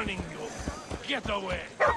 warning you. Get away.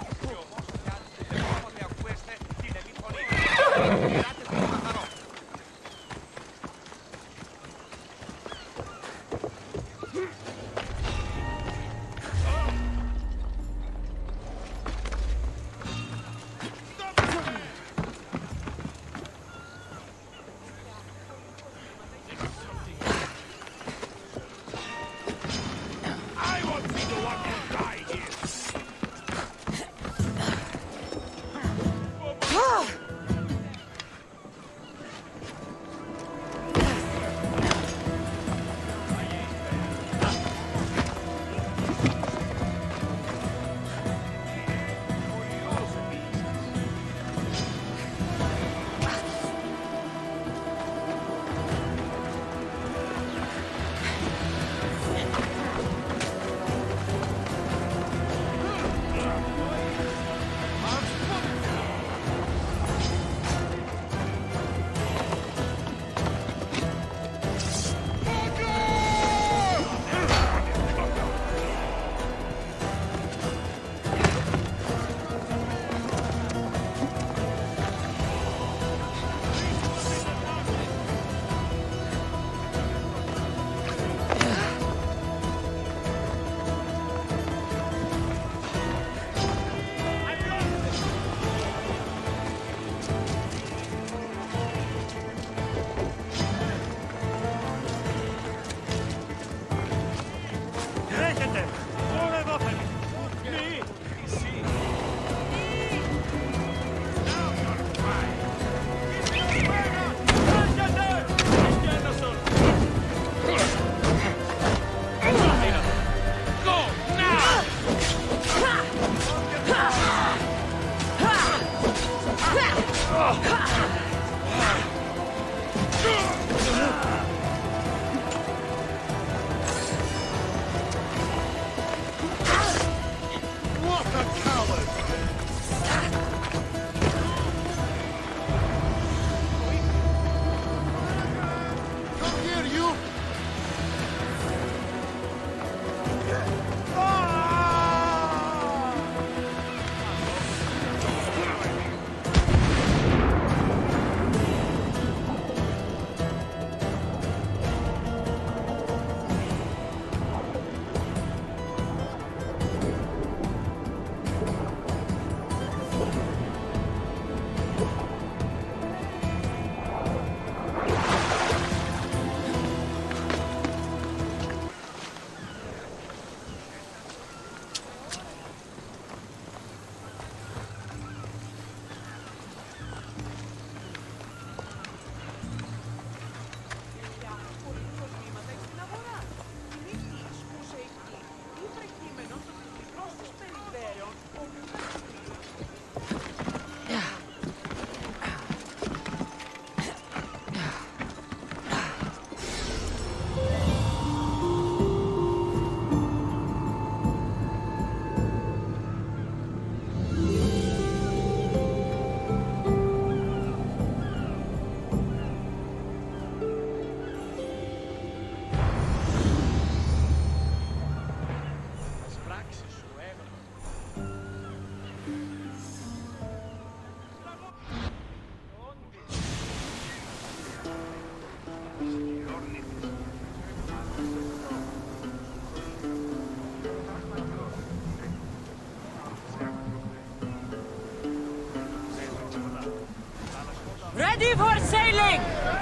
Ready for sailing!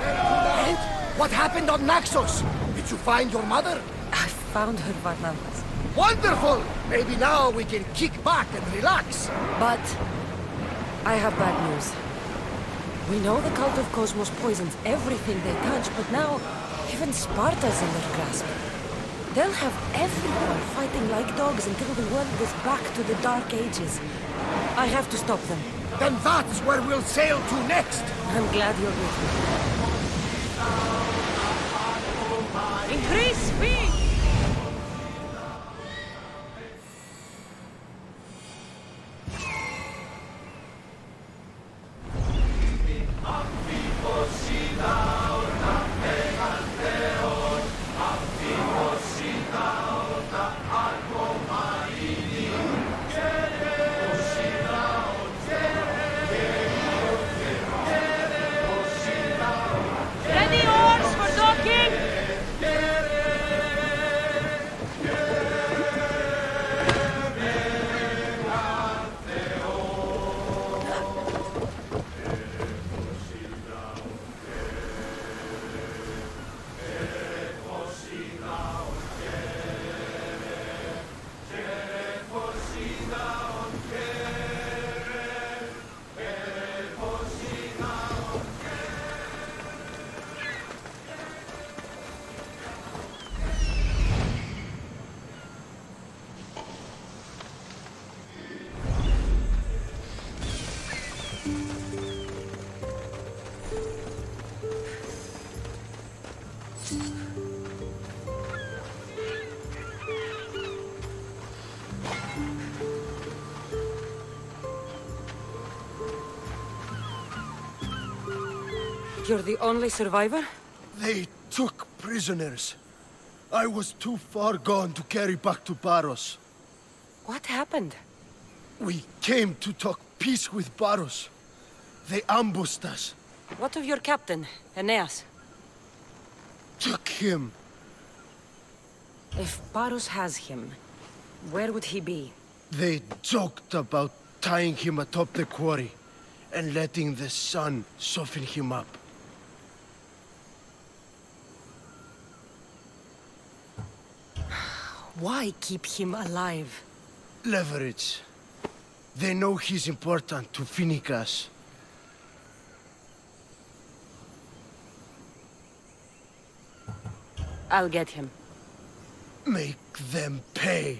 And what happened on Naxos? Did you find your mother? I found her, Varnavas. Wonderful! Maybe now we can kick back and relax. But I have bad news. We know the cult of Cosmos poisons everything they touch, but now even Sparta's in their grasp. They'll have everyone fighting like dogs until the world goes back to the Dark Ages. I have to stop them. Then that's where we'll sail to next! I'm glad you're with me. Increase speed! You're the only survivor? They took prisoners. I was too far gone to carry back to Paros. What happened? We came to talk peace with Paros. They ambushed us. What of your captain, Aeneas? Took him. If Paros has him, where would he be? They joked about tying him atop the quarry and letting the sun soften him up. Why keep him alive? Leverage. They know he's important to Finicas. I'll get him. Make them pay.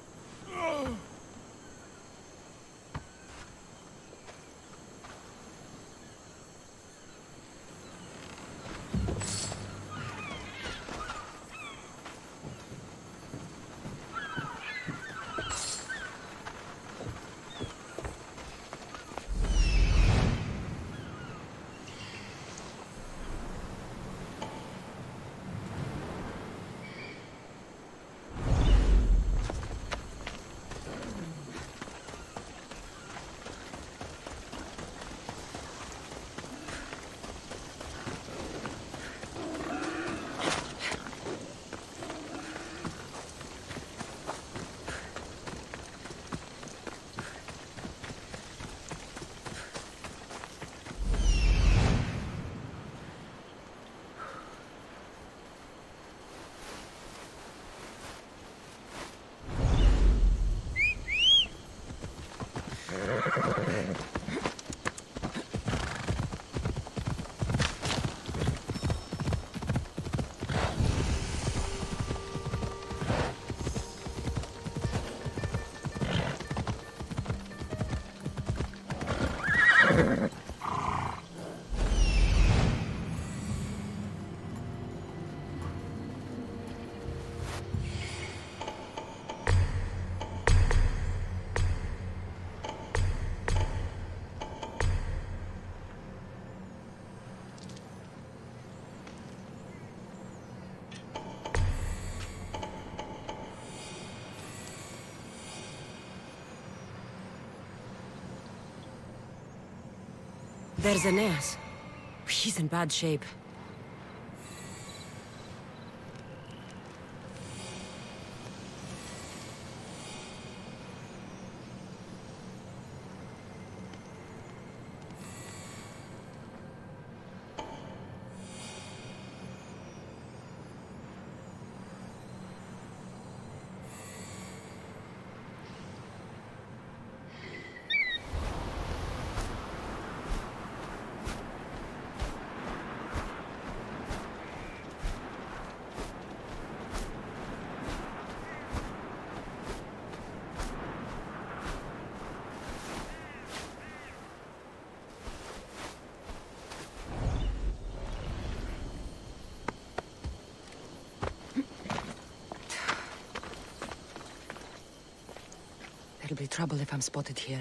There's Aeneas. He's in bad shape. There'll be trouble if I'm spotted here.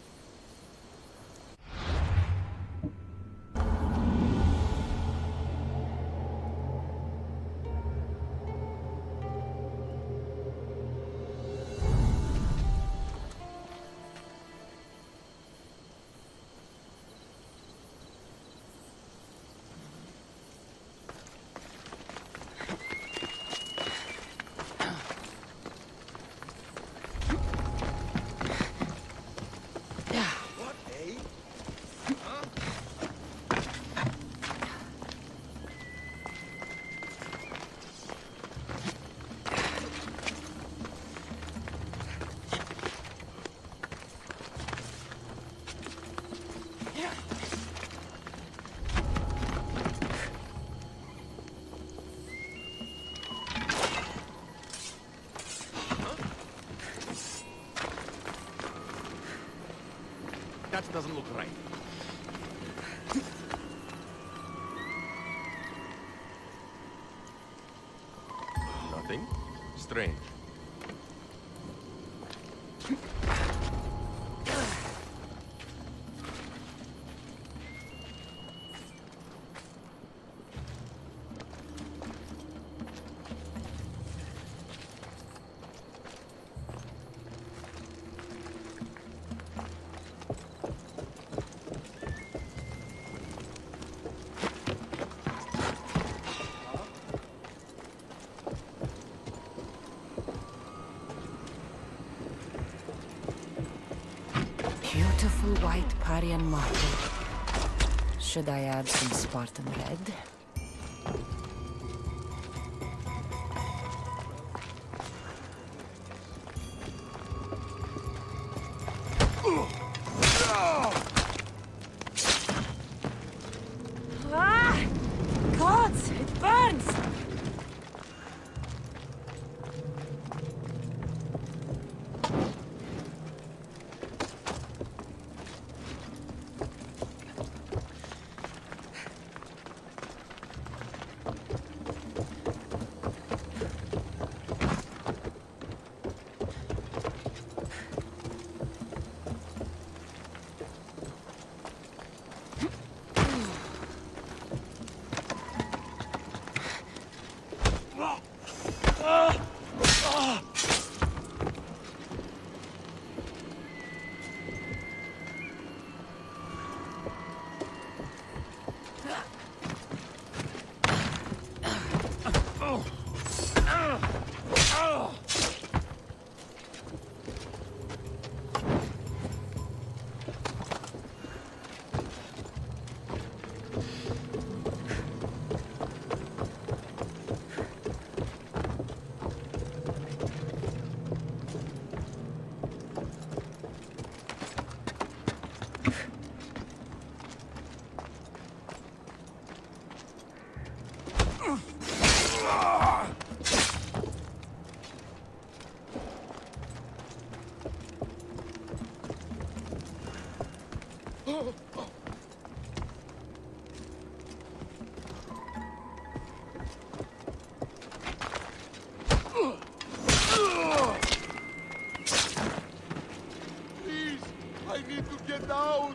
That doesn't look right. Nothing strange. beautiful white Parian marble. Should I add some Spartan red? Ah! Gods, it burns! Please, I need to get out.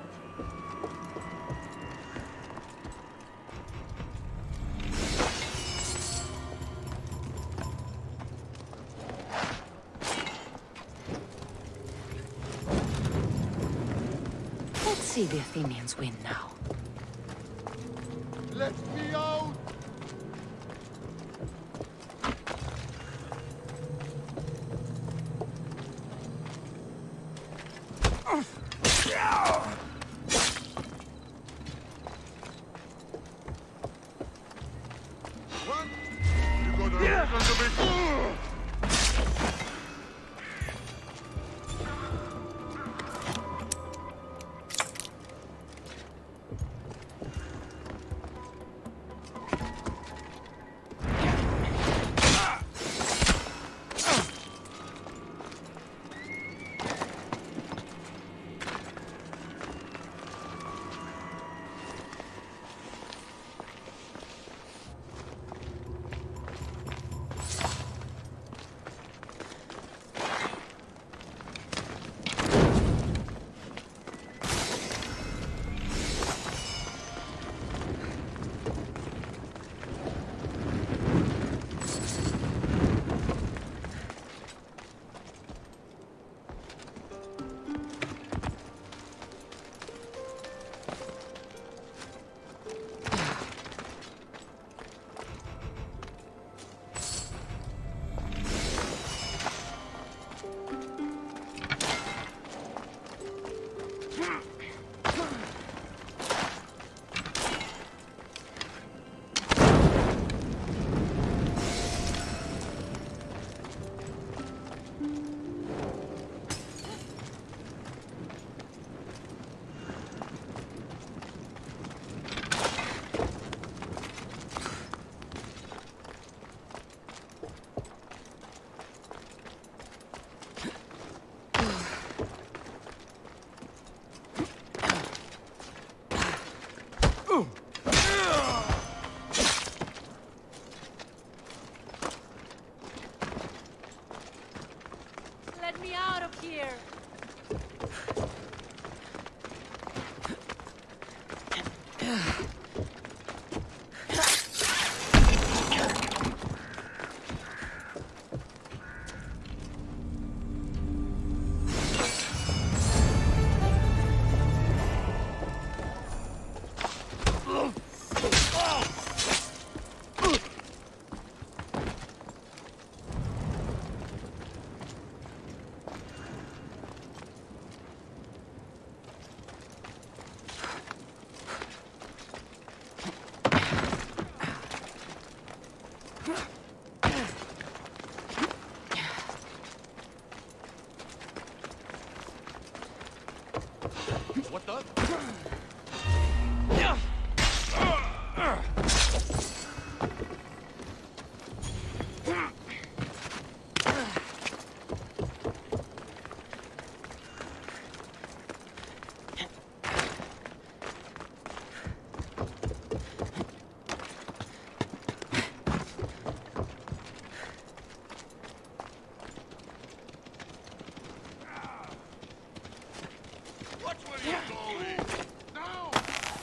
Let's see the Athenians win now. Let me out. What? You got a reason to be... Let me out of here! What the? Watch where you're going! Now!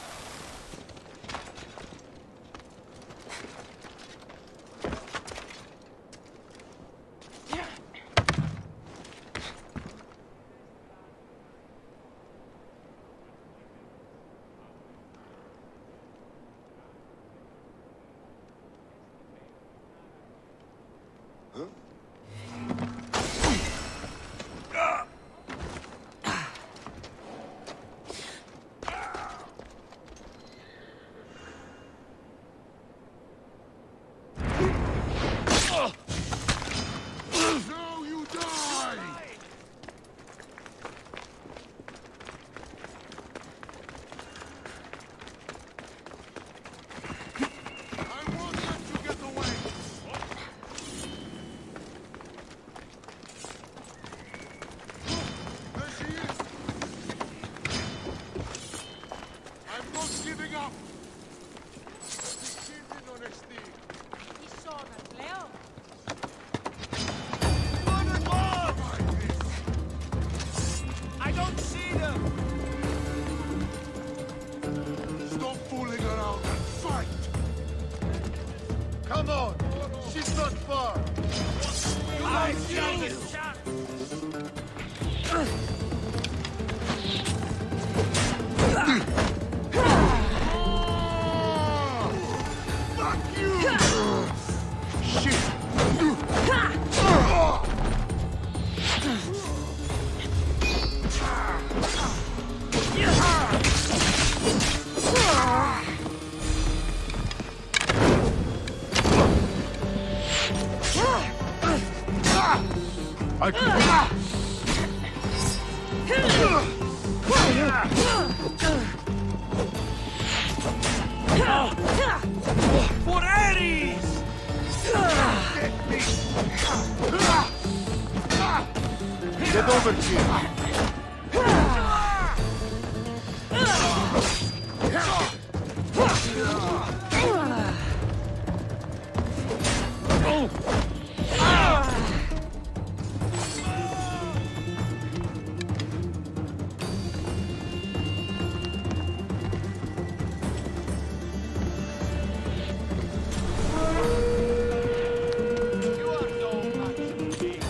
Now you die! I won't let you get away! There she is! I'm not giving up! This kid in honesty! I don't see them! Stop fooling around and fight! Come on! She's not far! I see you! Fuck you! Shit! I can... For Ares! Get over here! You are no match for me.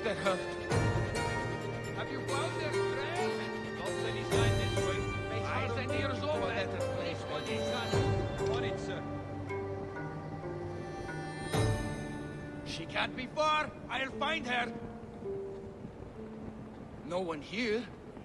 at her. Have you found their trail? Not any sign this way. Eyes and ears open. Place one is on it, sir. She can't be far. I'll find her. No one here.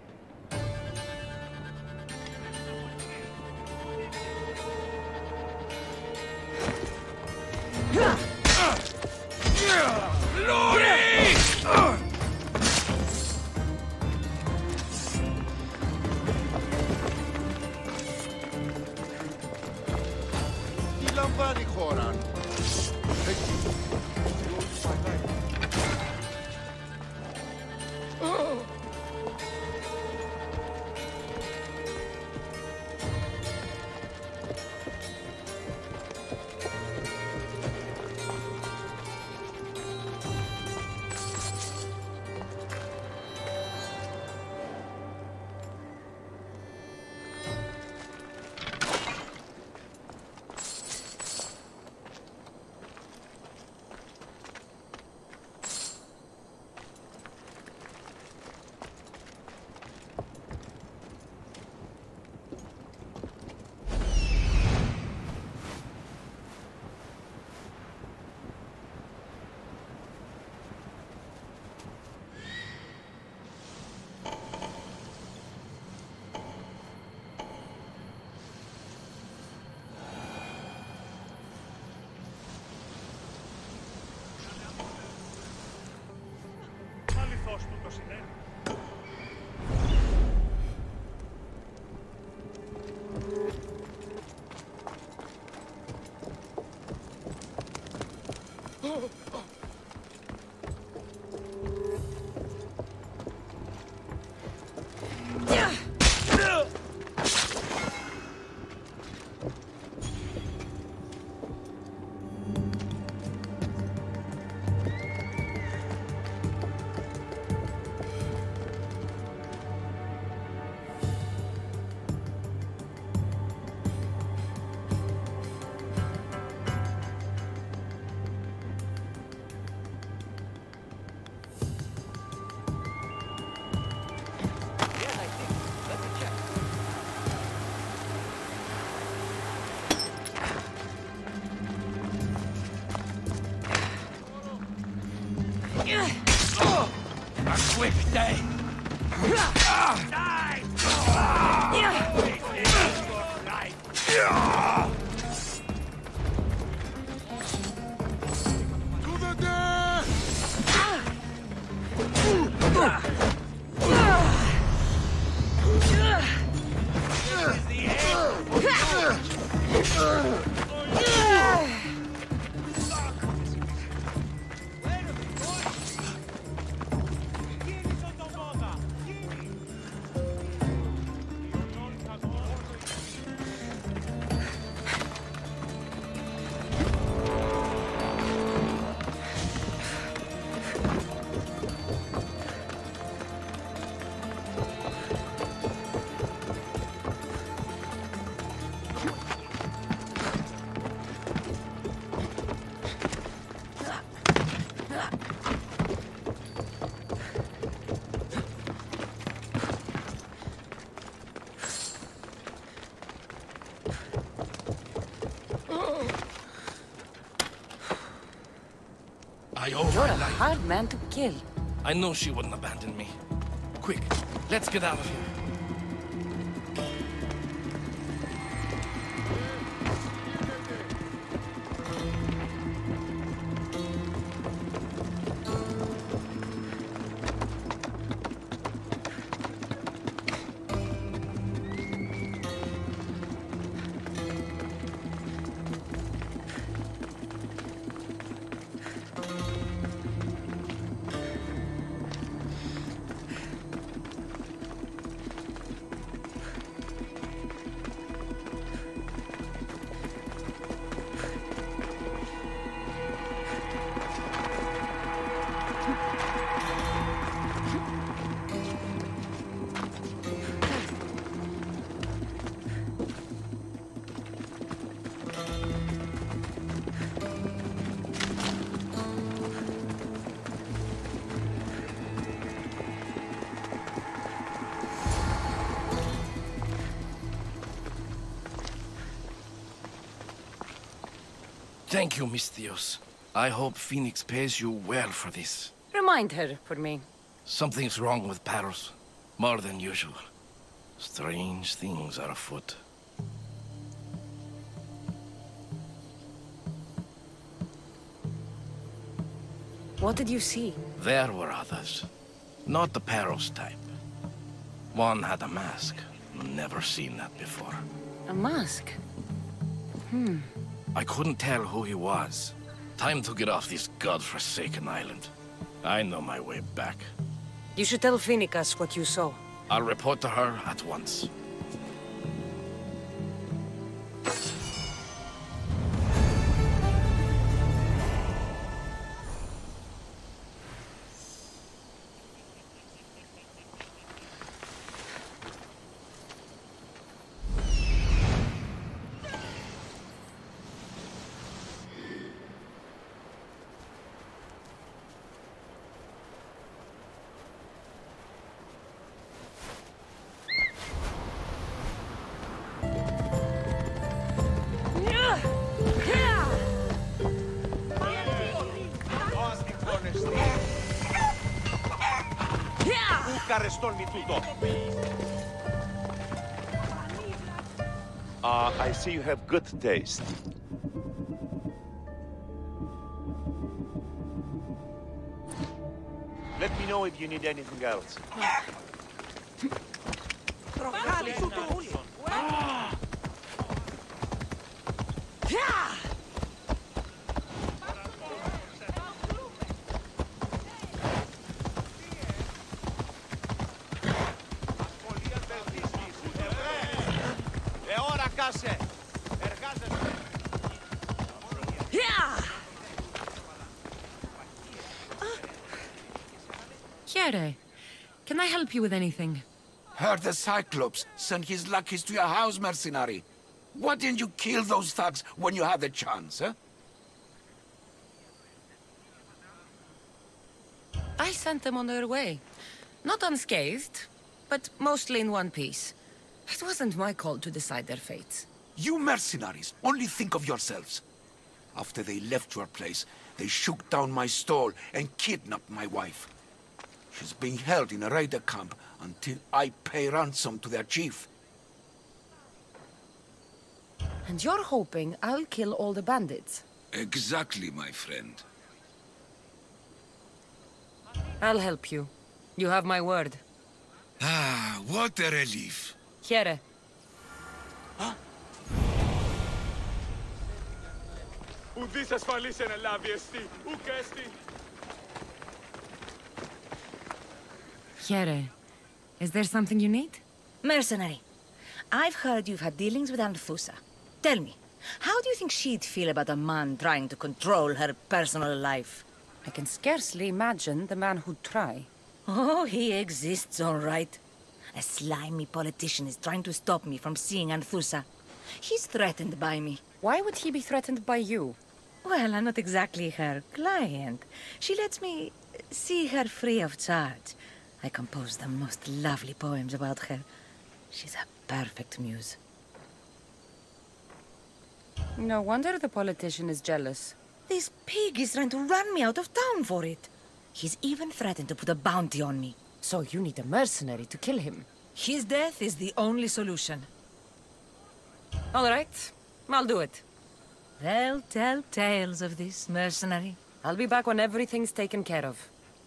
Τι λαμβάνει η χώρα? Αληθώς τούτος είναι. A quick day. Die! To the death! I owe You're my a life. hard man to kill. I know she wouldn't abandon me. Quick, let's get out of here. Thank you, Misthios. I hope Phoenix pays you well for this. Remind her for me. Something's wrong with Paros. More than usual. Strange things are afoot. What did you see? There were others. Not the Paros type. One had a mask. Never seen that before. A mask? I couldn't tell who he was. Time to get off this godforsaken island. I know my way back. You should tell Phoenix what you saw. I'll report to her at once. I see you have good taste. Let me know if you need anything else. Here, can I help you with anything? Heard the Cyclops sent his lackeys to your house, mercenary. Why didn't you kill those thugs when you had the chance, huh? I sent them on their way. Not unscathed, but mostly in one piece. It wasn't my call to decide their fates. You mercenaries only think of yourselves. After they left your place, they shook down my stall and kidnapped my wife. She's being held in a raider camp until I pay ransom to their chief. And you're hoping I'll kill all the bandits? Exactly, my friend. I'll help you. You have my word. Ah, what a relief. Here. Ουδής ασφαλής εν ελάβει εστί, ουκ έστι. Here. Is there something you need? Mercenary, I've heard you've had dealings with Anthusa. Tell me, how do you think she'd feel about a man trying to control her personal life? I can scarcely imagine the man who'd try. Oh, he exists, all right. A slimy politician is trying to stop me from seeing Anthusa. He's threatened by me. Why would he be threatened by you? Well, I'm not exactly her client. She lets me see her free of charge. I compose the most lovely poems about her. She's a perfect muse. No wonder the politician is jealous. This pig is trying to run me out of town for it. He's even threatened to put a bounty on me. So you need a mercenary to kill him. His death is the only solution. All right, I'll do it. They'll tell tales of this mercenary. I'll be back when everything's taken care of.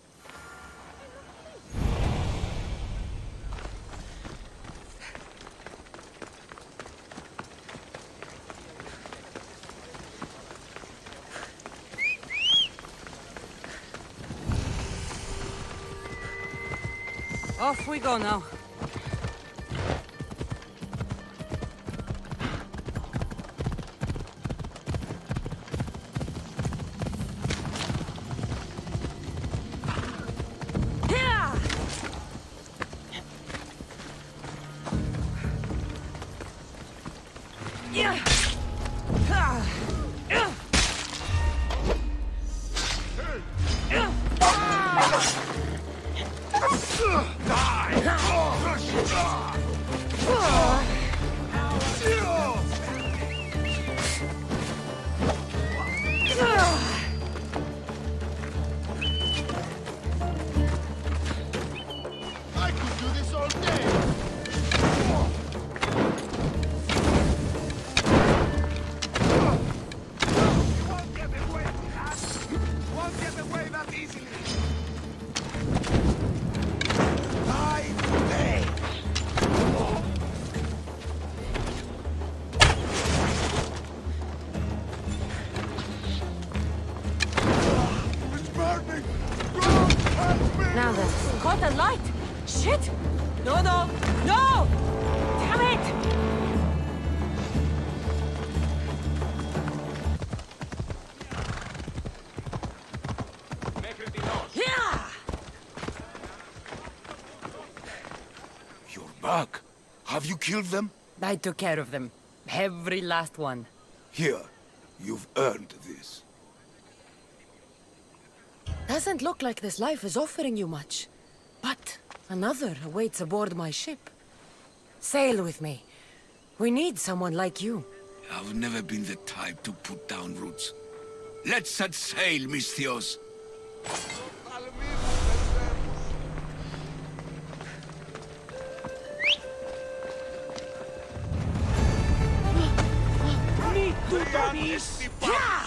Off we go now. caught the light! Shit! No, no! No! Damn it! Yeah! You're back. Have you killed them? I took care of them. Every last one. Here, you've earned this. Doesn't look like this life is offering you much. But another awaits aboard my ship. Sail with me. We need someone like you. I've never been the type to put down roots. Let's set sail, Misthios. Yeah!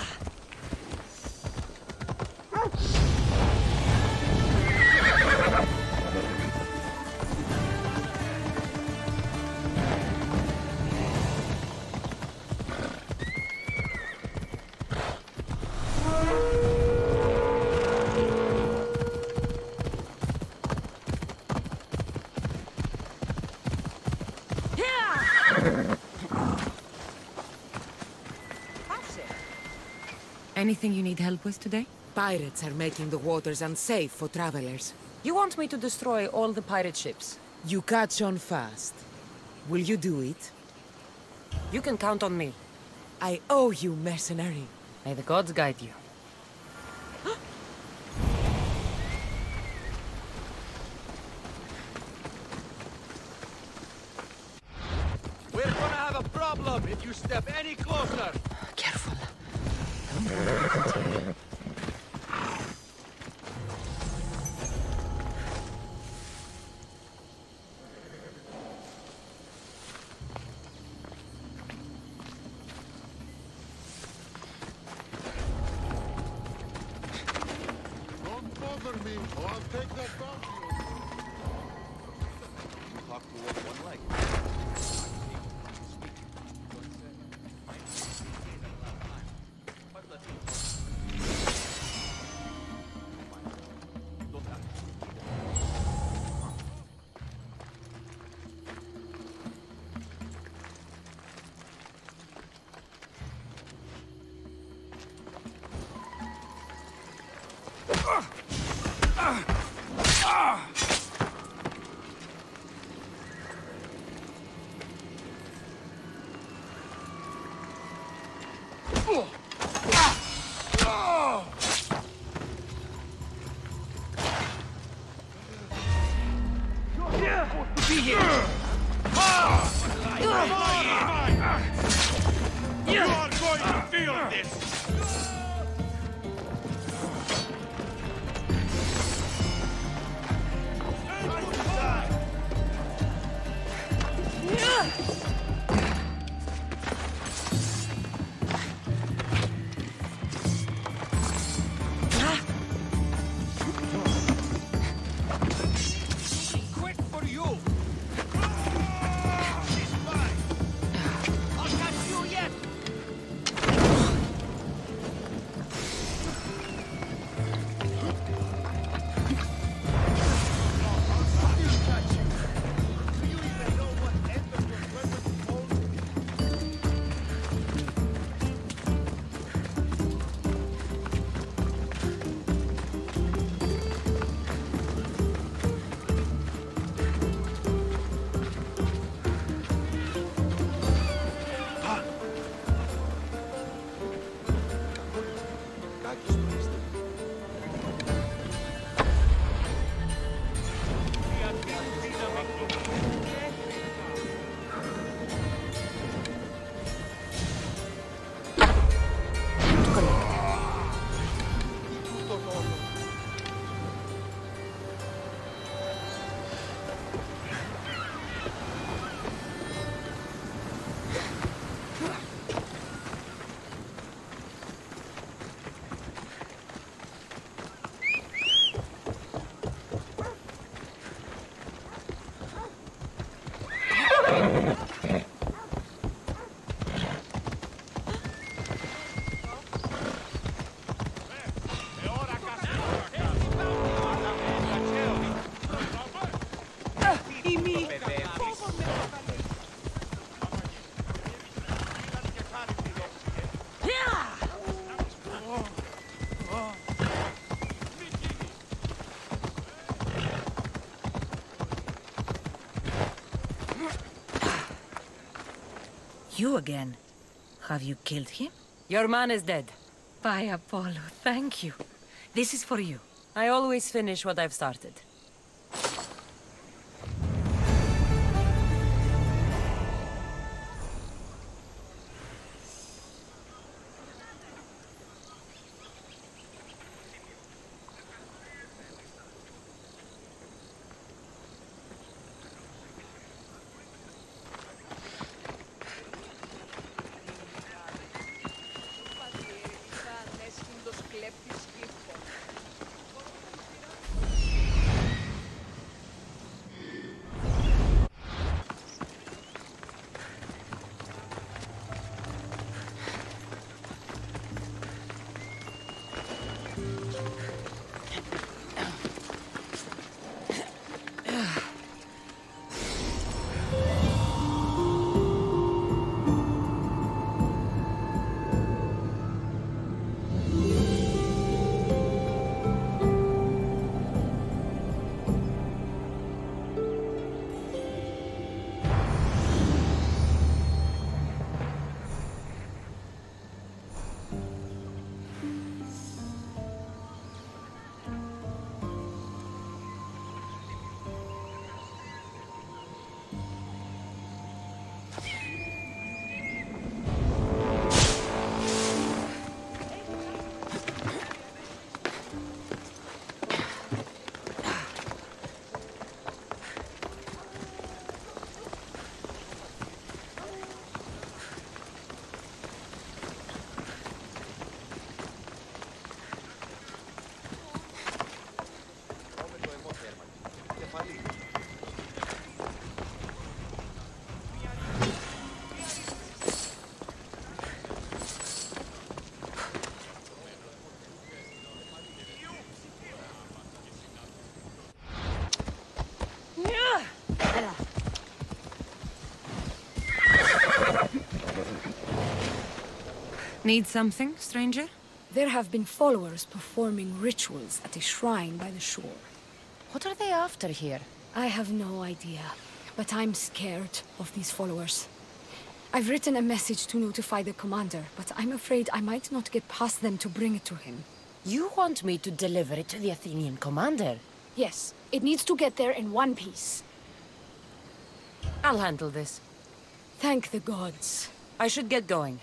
Anything you need help with today? Pirates are making the waters unsafe for travelers. You want me to destroy all the pirate ships? You catch on fast. Will you do it? You can count on me. I owe you, mercenary. May the gods guide you. We're gonna have a problem if you step any closer. Careful. Don't bother me, or I'll take that bounty. Talk to one leg. You are going to feel this! Quick for you! She's mine! I'll catch you yet! you again. Have you killed him? Your man is dead. By Apollo, thank you. This is for you. I always finish what I've started. Need something, stranger? There have been followers performing rituals at a shrine by the shore. What are they after here? I have no idea, but I'm scared of these followers. I've written a message to notify the commander, but I'm afraid I might not get past them to bring it to him. You want me to deliver it to the Athenian commander? Yes, it needs to get there in one piece. I'll handle this. Thank the gods. I should get going.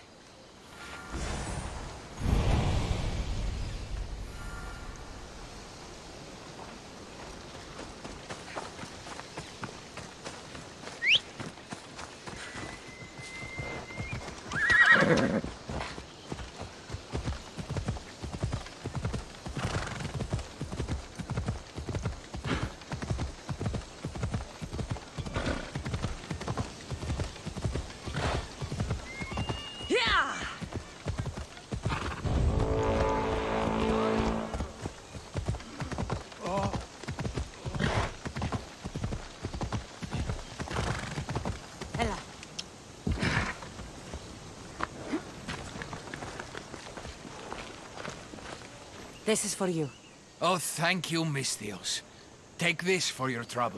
This is for you. Oh, thank you, Misthios. Take this for your trouble.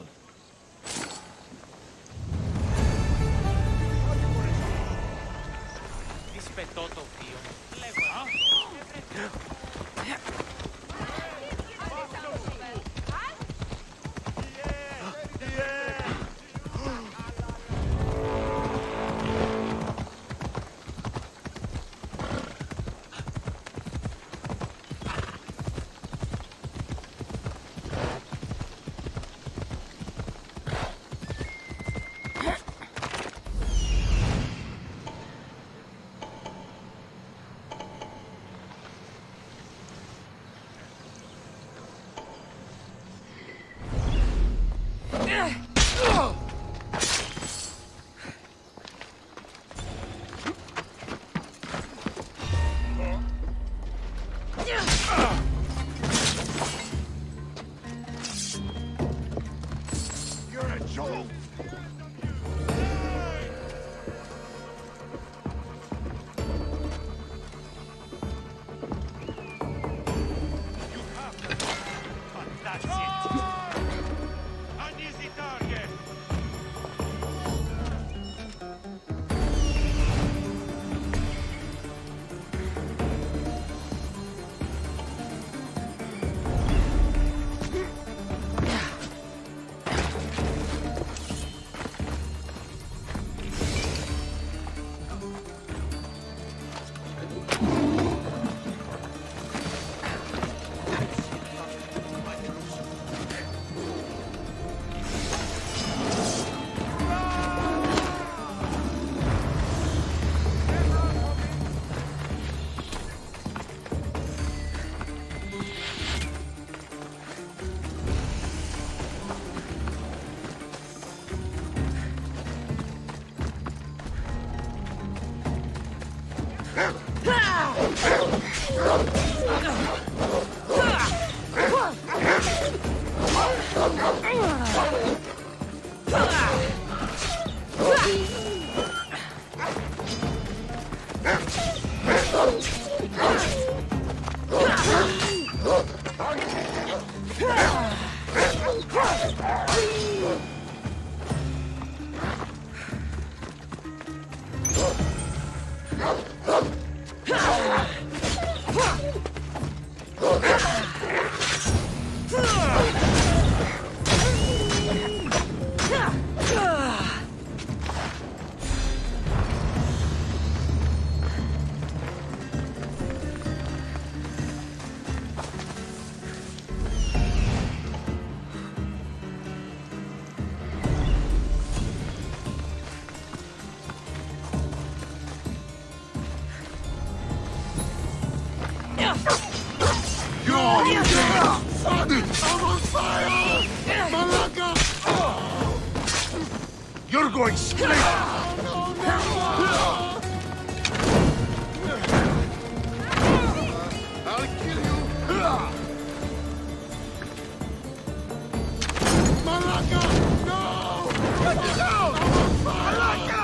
You're going straight! I'll kill you! Malaka! No! Let it out! Malaka!